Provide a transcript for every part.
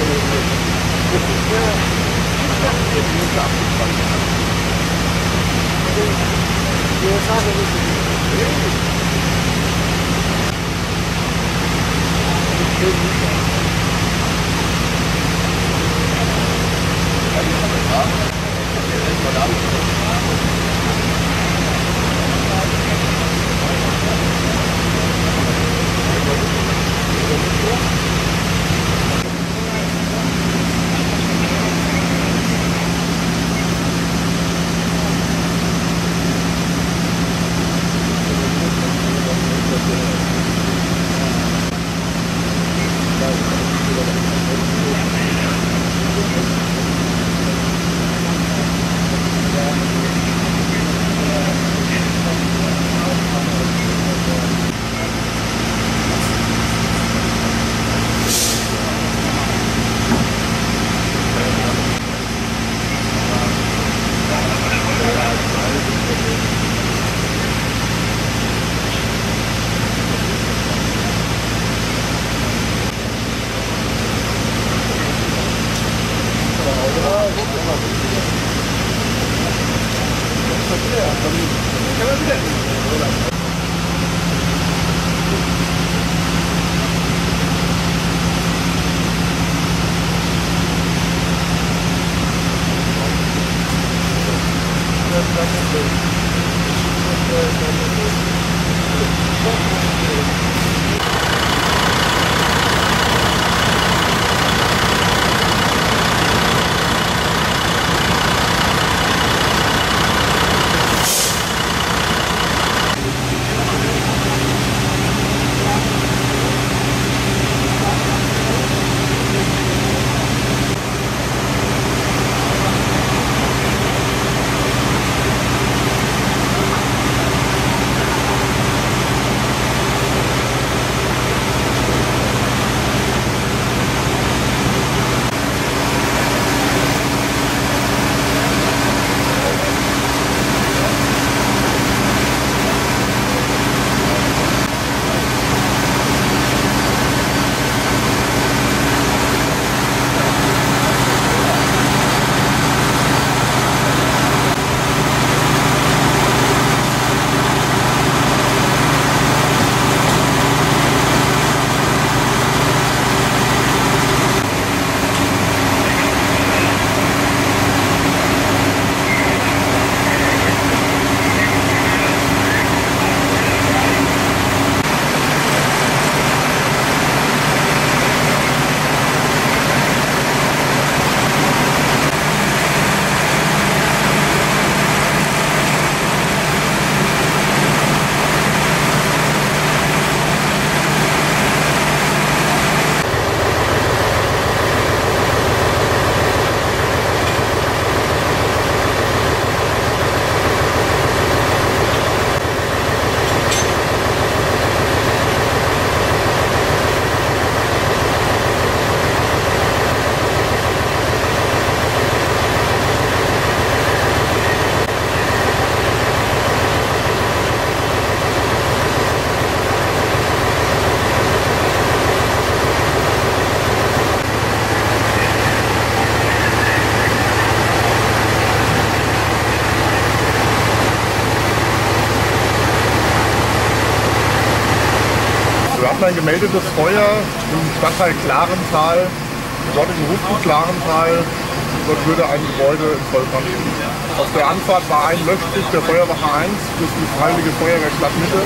hatten ein gemeldetes Feuer im Stadtteil Klarental, im dortigen Rufgut Klarental. Dort würde ein Gebäude in Vollbrand stehen. Auf der Anfahrt war ein Löschstück der Feuerwache 1 plus die Freiwillige Feuerwehr Stadtmitte.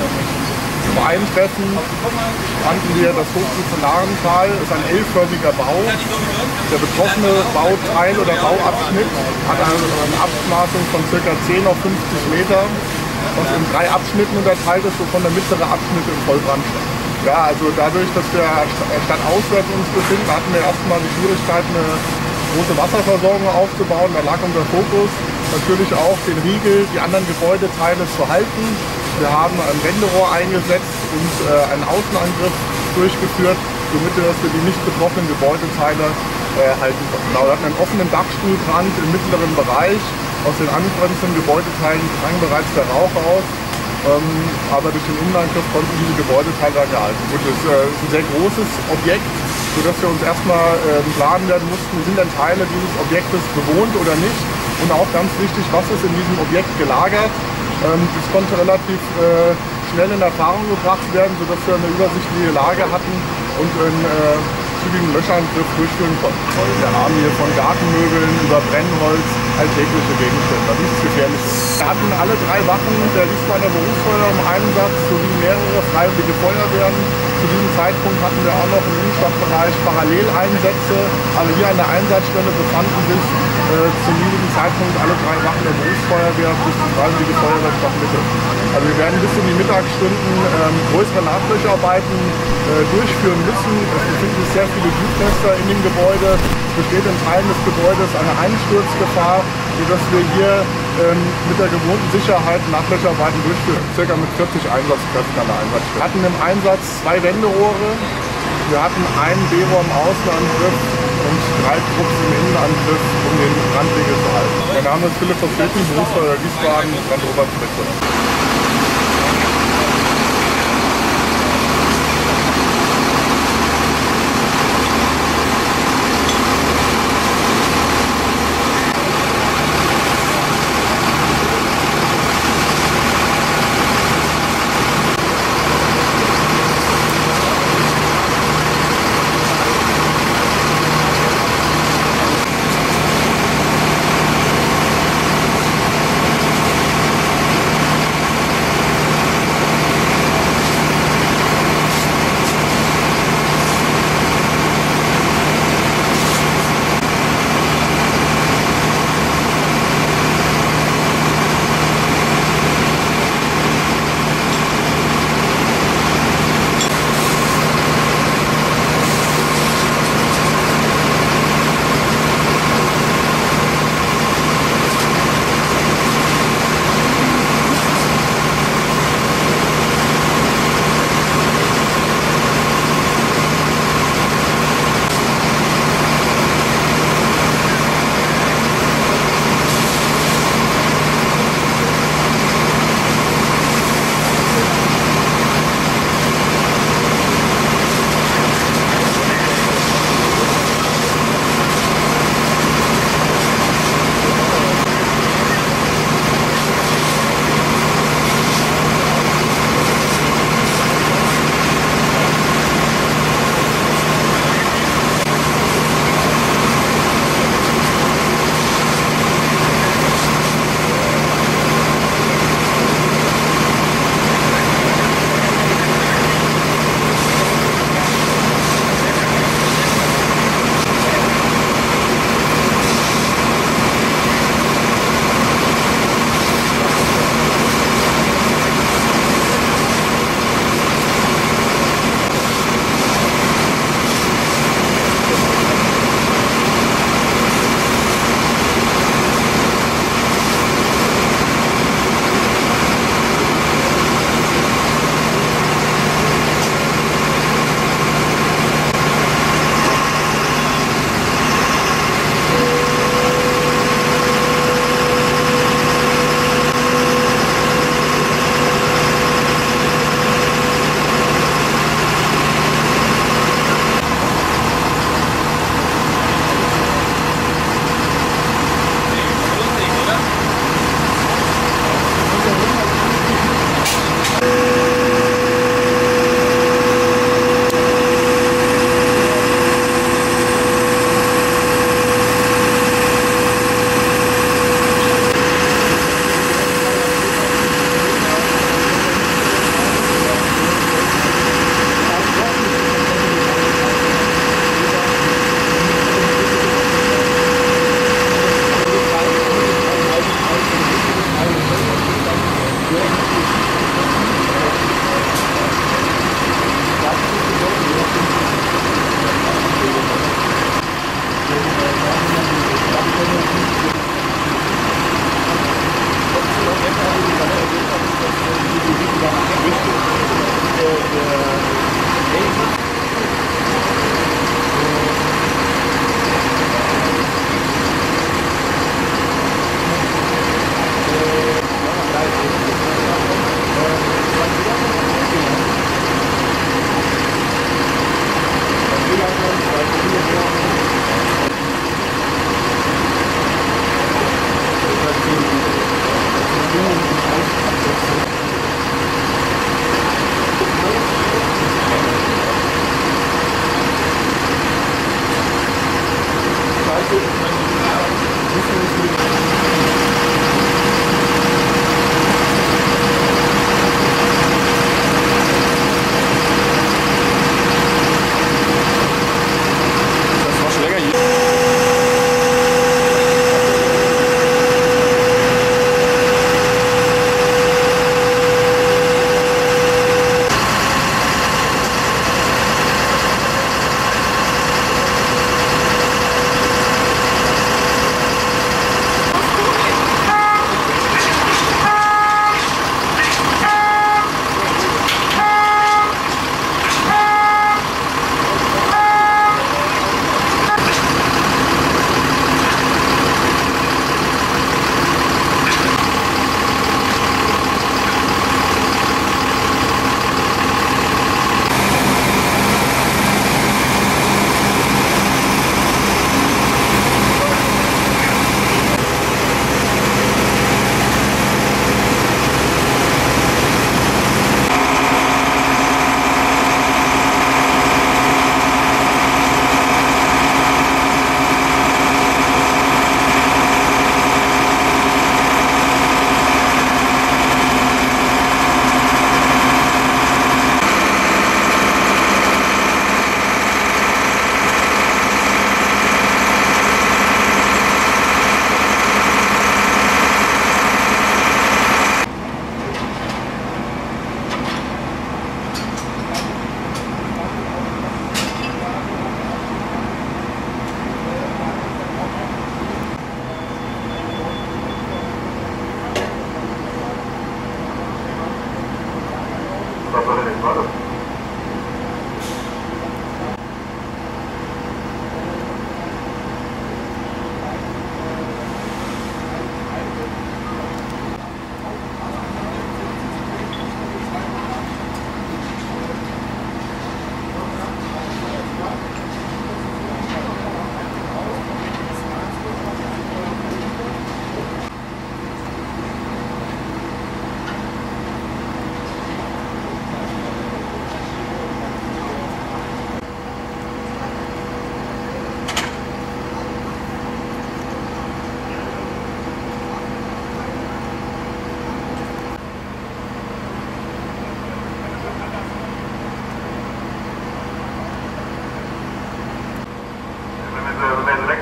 Bei Eintreffen fanden wir das Hochgut zu Klarental. Das ist ein L-förmiger Bau. Der betroffene Bauteil oder Bauabschnitt hat eine Abmaßung von ca. 10 auf 50 Meter und in 3 Abschnitten unterteilt ist, wovon der mittlere Abschnitt im Vollbrand stand. Ja, also dadurch, dass wir stadtauswärts uns befinden, hatten wir erstmal die Schwierigkeit, eine große Wasserversorgung aufzubauen. Da lag unser Fokus natürlich auch, den Riegel, die anderen Gebäudeteile zu halten. Wir haben ein Wenderohr eingesetzt und einen Außenangriff durchgeführt, somit wir die nicht betroffenen Gebäudeteile halten konnten. Genau, wir hatten einen offenen Dachstuhlbrand im mittleren Bereich. Aus den angrenzenden Gebäudeteilen drang bereits der Rauch aus. Aber durch den Innenangriff konnten diese Gebäudeteile dann gehalten. Gut, das ist ein sehr großes Objekt. sodass wir uns erstmal planen werden mussten, sind denn Teile dieses Objektes bewohnt oder nicht. Und auch ganz wichtig, was ist in diesem Objekt gelagert. Das konnte relativ schnell in Erfahrung gebracht werden, sodass wir eine übersichtliche Lage hatten und einen zügigen Löschangriff durchführen konnten. Wir haben hier von Gartenmöbeln über Brennholz alltägliche Gegenstände, nichts Gefährliches. Wir hatten alle 3 Wachen der Wiesbadener Berufsfeuerwehr im Einsatz sowie mehrere freiwillige Feuerwehren. Zu diesem Zeitpunkt hatten wir auch noch im Innenstadtbereich Paralleleinsätze, aber hier an der Einsatzstelle befanden sich zu diesem Zeitpunkt alle 3 Wachen der Berufsfeuerwehr plus die freiwillige Feuerwehr Stadtmitte. Also wir werden bis in die Mittagsstunden größere Nachlöscharbeiten durchführen müssen. Es befinden sich sehr viele Glutnester in dem Gebäude. Es besteht in Teilen des Gebäudes eine Einsturzgefahr, sodass wir hier mit der gewohnten Sicherheit Nachlöscharbeiten durchführen. Circa mit 40 Einsatzkräften an der Einsatzstelle. Wir hatten im Einsatz 2 Wenderohre. Wir hatten einen B-Rohr im Außenangriff und 3 Trupps im Innenangriff, um den Brandwinkel zu halten. Mein Name ist Philipp Verflitten, Berufsfeuerwehr Wiesbaden, Brandoberspitze.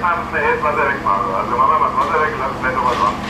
Mal müssen wir jetzt Wasser wegmachen. Also machen wir mal das Wasser weg, lassen wir noch was dran.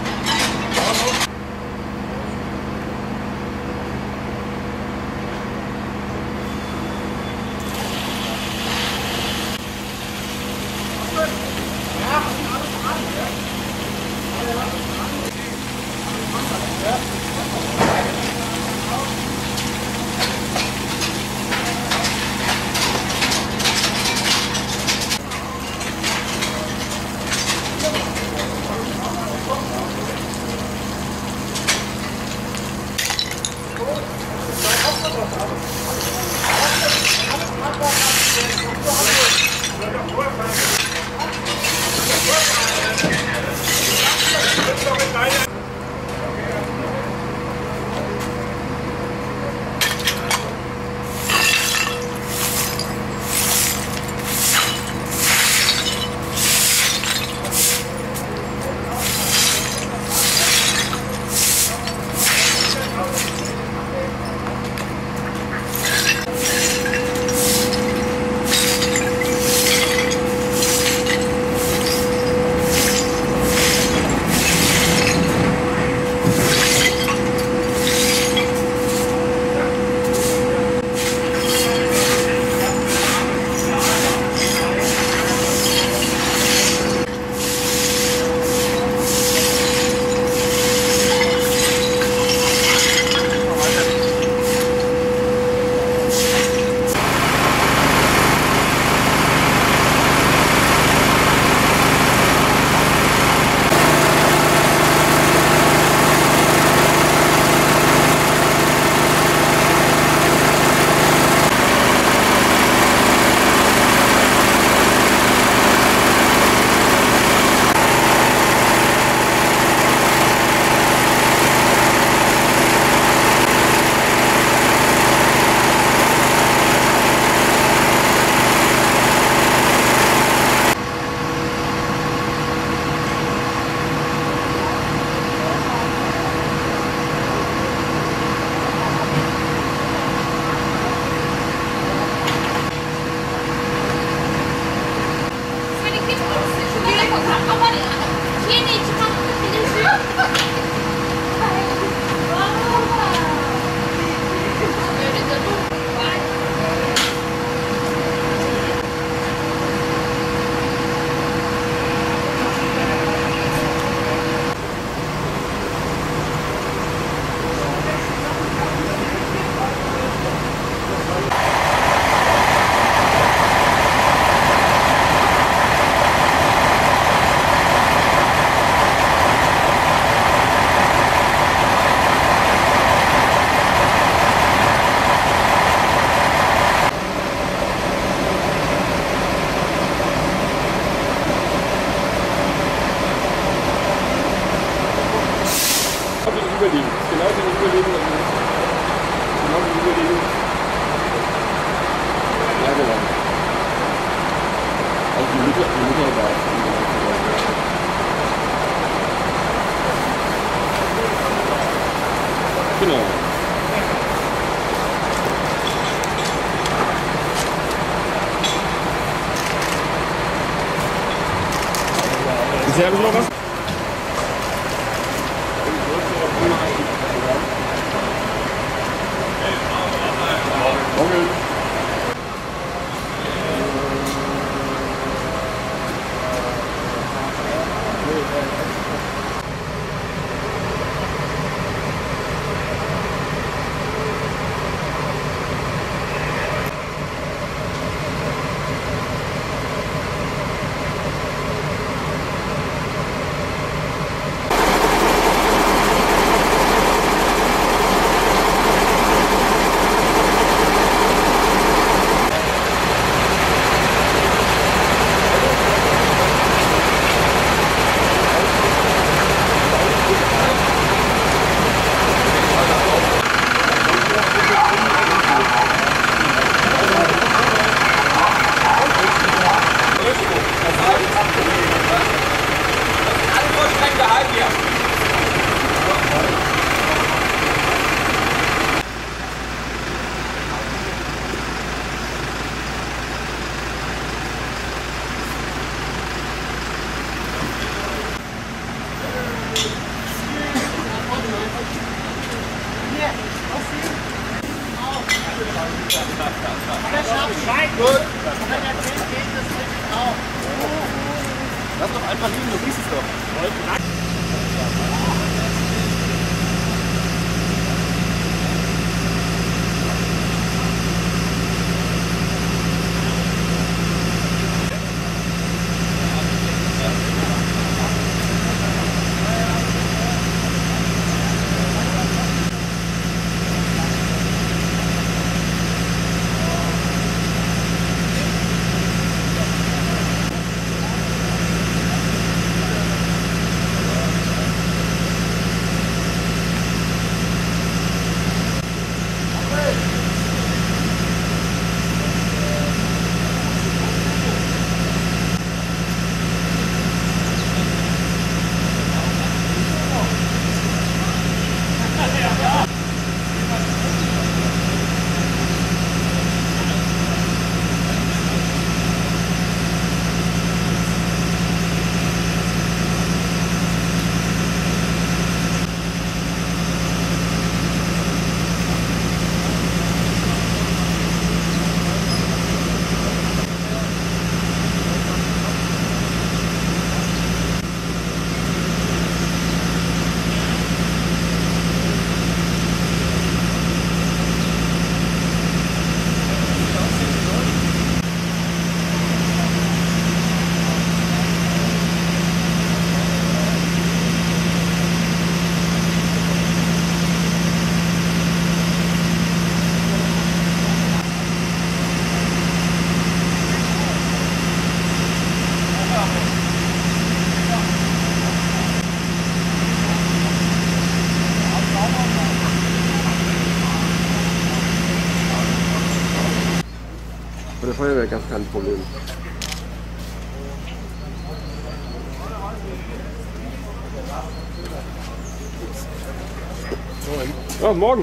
Überlegen. Genau wie Überlegen. Genau wie Überlegen. Ja, genau. Also die Mutter war es. Genau. Bisher habe ich noch was? Pralinen, du riechst es doch. Bei der Feuerwehr gab es kein Problem. Ja, morgen.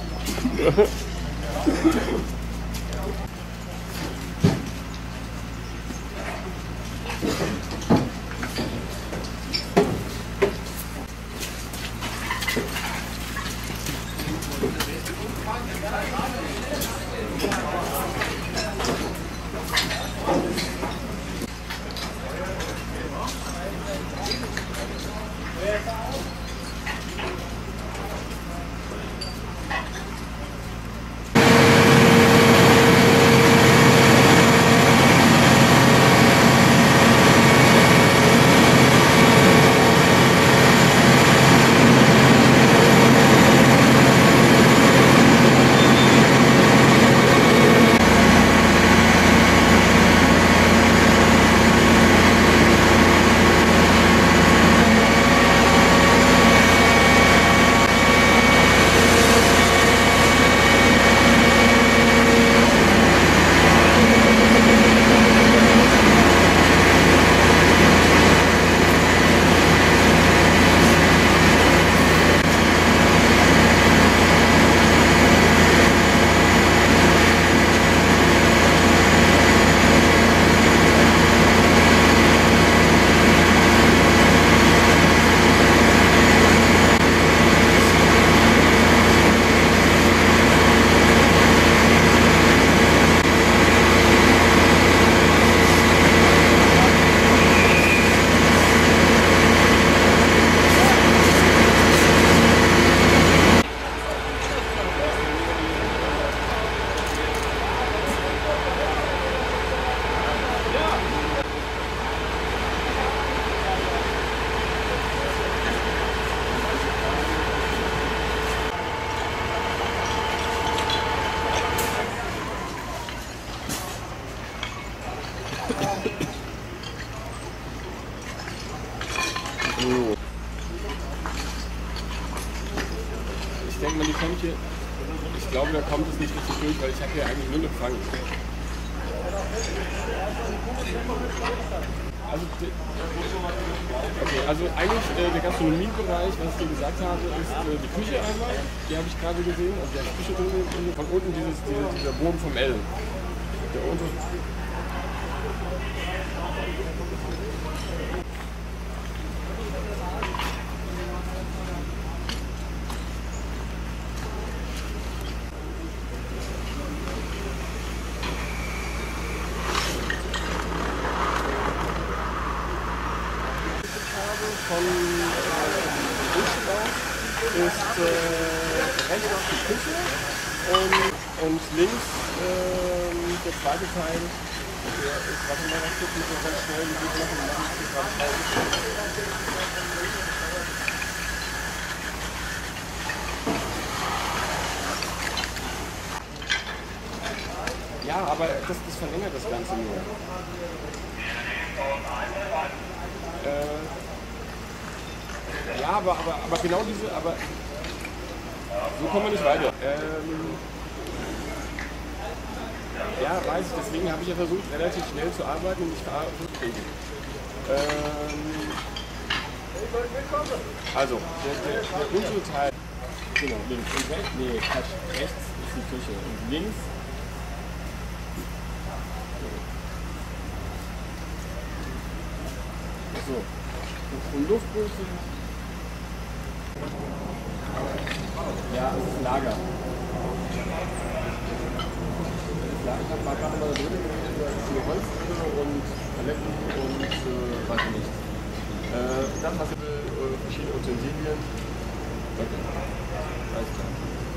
Ich denke mal, die kommt hier. Ich glaube, da kommt es nicht richtig durch, weil ich habe hier eigentlich nur Empfang. Also eigentlich der Gastronomiebereich, was ich dir gesagt habe, ist die Küche einmal. Die habe ich gerade gesehen. Also die Küche drin, von unten dieser Boden vom L. Der unter von Frühstück aus ist rechts die Küche und links der zweite Teil. Der ist, warte mal, das gucken wir ganz schnell, wie geht noch und machen wir gerade ja, aber das verlängert das Ganze nur. Ja, aber genau diese, aber so kommen wir nicht weiter. Ja, weiß ich, deswegen habe ich ja versucht, relativ schnell zu arbeiten und mich verabschieden. Also, der untere Teil, genau, links und rechts, nee, Quatsch, rechts ist die Küche und links so, und Luftbusse. Ja, es ist ein Lager. Ich habe mal gerade mal da drin über Holz und Paletten und weiß ich nicht. Dann hast du verschiedene Utensilien. Okay. Alles klar.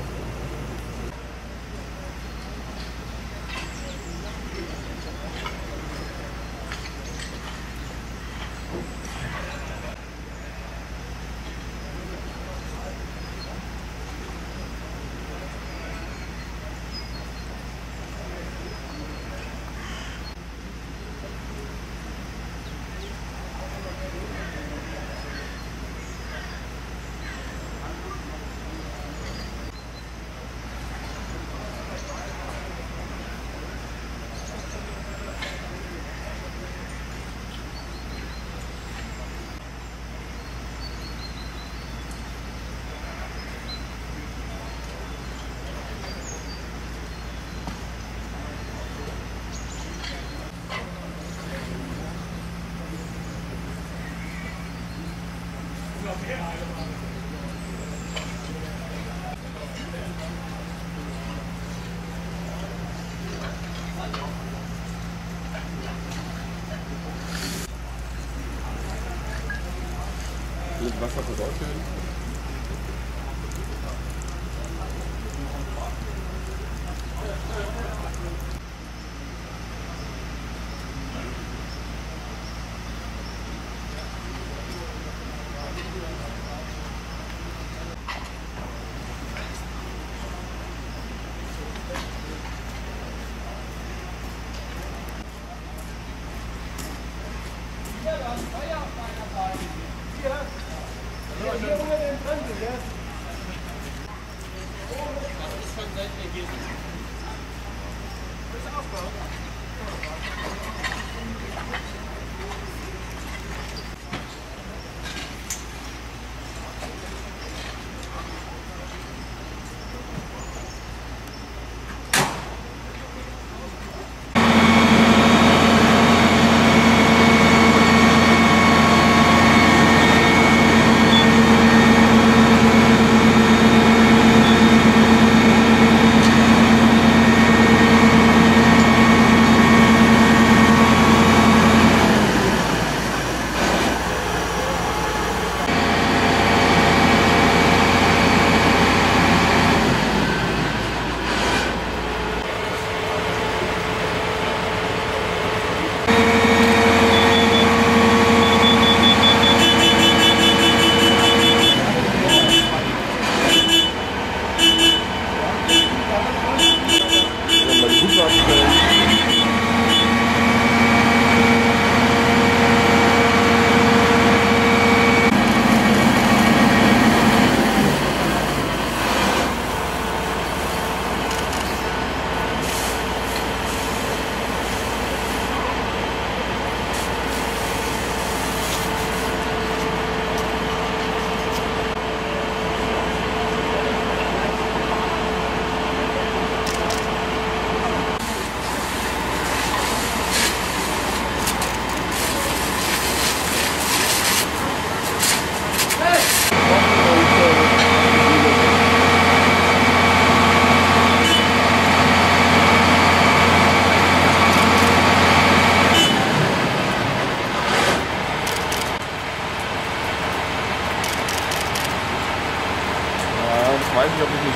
Mit Wasser versorgt werden.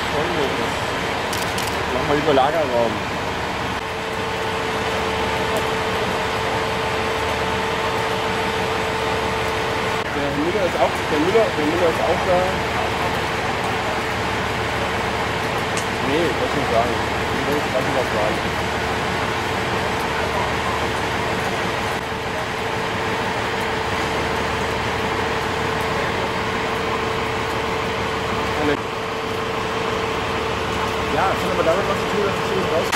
Mach mal über Lagerraum. Der Müller ist auch da. Nee, das muss sagen. Ich will jetzt gerade was sagen. Ja, es hat aber damit was zu tun, dass ich hier raus.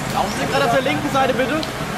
Laufen Sie gerade auf der linken Seite, bitte.